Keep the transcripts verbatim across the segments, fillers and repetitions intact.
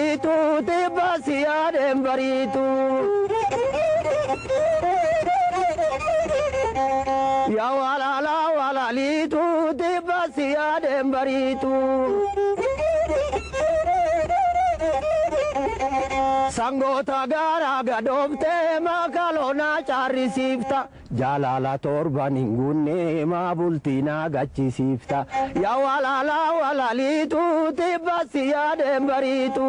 liitu tibbasi yaadeen bariitu. Yaa walaala walaaliitu tibbasi yaadeen bariitu. Sangoota garaa gadoomtee makaloona caarrisiifta. Jaalala torban hin guunne maa bultiinaa gachisiifta. Yaa walaala walaaliitu tibbasi yaadeen bariitu.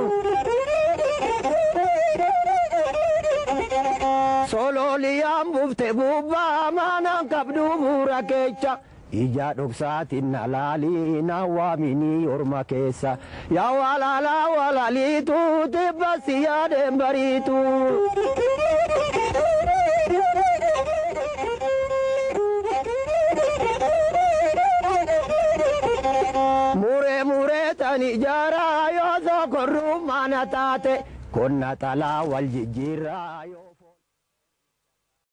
Sololiyaan buufte bubbaa maanaan qabdu buura keecha. Ija dhoksaatiin alaali na waamini orma keessa. Yaa walaala walaaliitu tibbasi yaadeen bariitu. Muree muree tani jaaraa yoo sokorruu mana taate konna talaa wal jijjiirraa yoo.